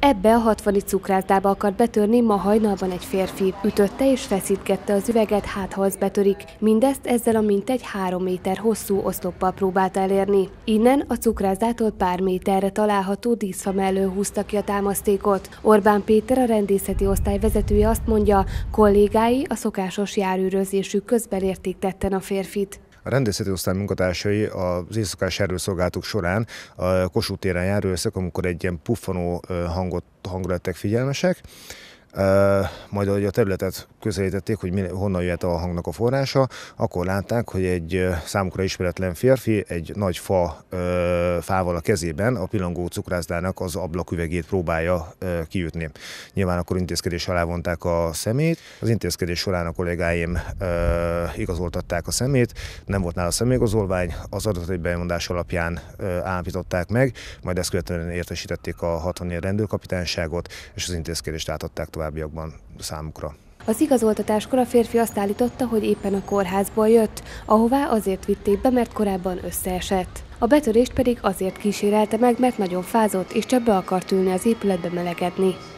Ebbe a 60. cukrászdába akart betörni ma hajnalban egy férfi. Ütötte és feszítgette az üveget, hát ha az betörik. Mindezt ezzel a mintegy 3 méter hosszú oszloppal próbálta elérni. Innen a cukrászdától pár méterre található díszfa mellől húzta ki a támasztékot. Orbán Péter, a rendészeti osztály vezetője azt mondja, kollégái a szokásos járőrözésük közben érték tetten a férfit. A rendészeti osztály munkatársai az éjszakás járőrszolgálatok során a Kossuth téren járőröztek, amikor egy ilyen puffanó hangra lettek figyelmesek. Majd ahogy a területet közelítették, hogy honnan jöhet a hangnak a forrása, akkor látták, hogy egy számukra ismeretlen férfi egy nagy fával a kezében a pillangó cukrászdának az ablaküvegét próbálja kiütni. Nyilván akkor intézkedés alá vonták a szemét. Az intézkedés során a kollégáim igazoltatták a szemét, nem volt nála személyigazolvány, az adatai bemondás alapján állapították meg, majd ezt követően értesítették a 60. rendőrkapitányságot, és az intézkedést átadták továbbiakban számukra. Az igazoltatáskor a férfi azt állította, hogy éppen a kórházból jött, ahová azért vitték be, mert korábban összeesett. A betörést pedig azért kísérelte meg, mert nagyon fázott, és csak be akart ülni az épületbe melegedni.